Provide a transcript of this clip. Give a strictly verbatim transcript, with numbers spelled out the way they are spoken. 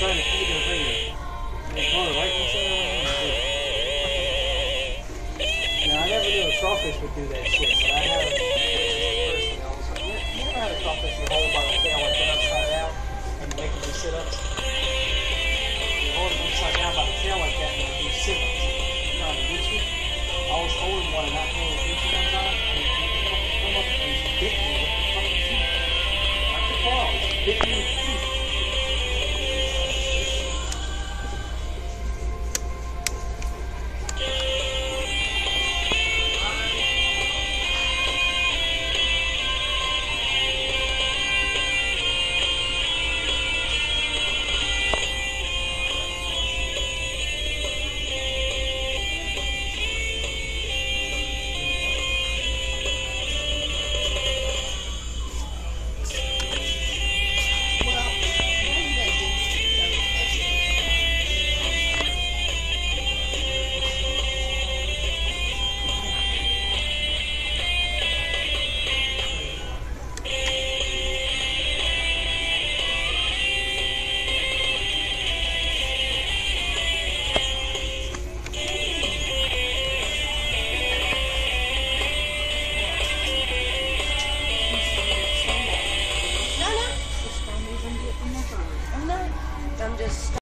trying to eat her finger. Like, oh, right inside her hand. Now, I never knew a crawfish would do that shit, but I have personally. I was like, you, you never had a crawfish you hold by the tail like that upside down and make them do sit-ups? You hold them upside down by the tail like that and they do sit-ups. You know how to get you? I was holding one and not paying attention one time, and it come up and bit me with the fucking teeth. Like the claws, bit me.